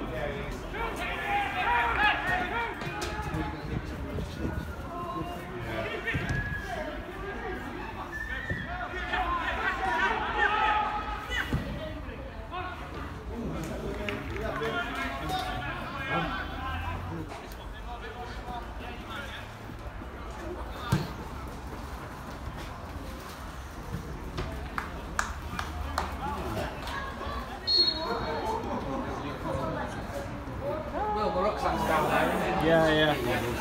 Yeah, yeah.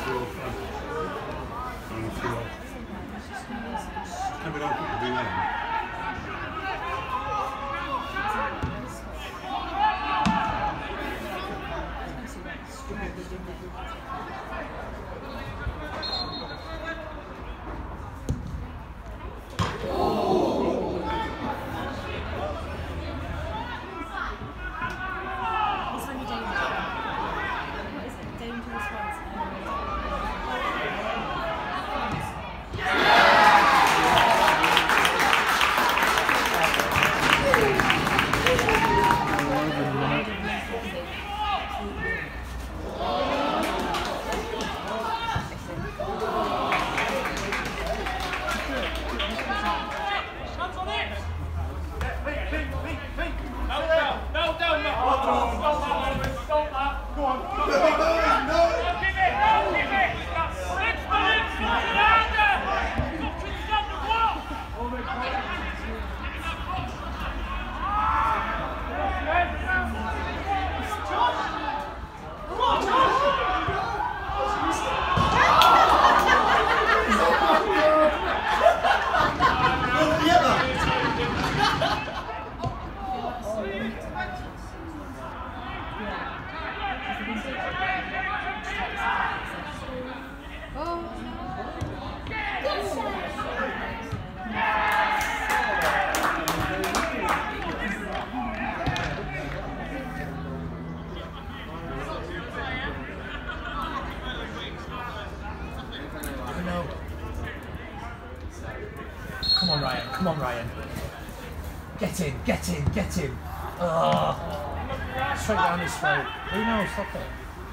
Come on, Ryan. Come on, Ryan. Get in, get in, get in. Ugh. Straight down his throat. Who knows? Stop it.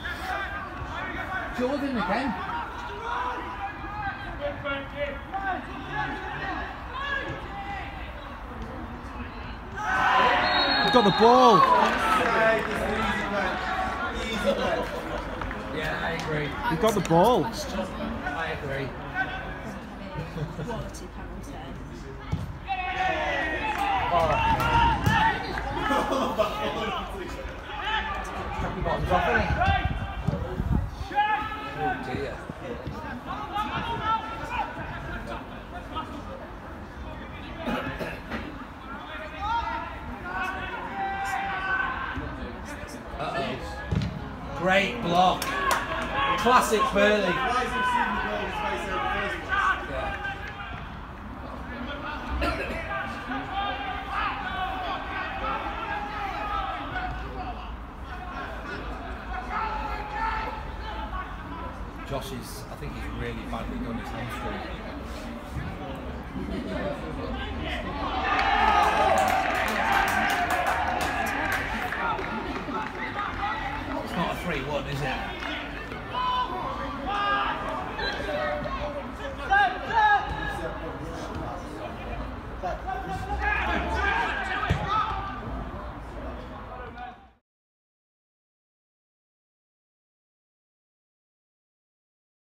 Jordan again. He's got the ball. Yeah, I agree. He got the ball. I agree. Quality penalty. Chuck your bottoms off, innit? Oh dear. Uh-oh. Great block. Classic Burley. Josh is, I think he's really badly done his hamstring. It's not a 3-1, is it?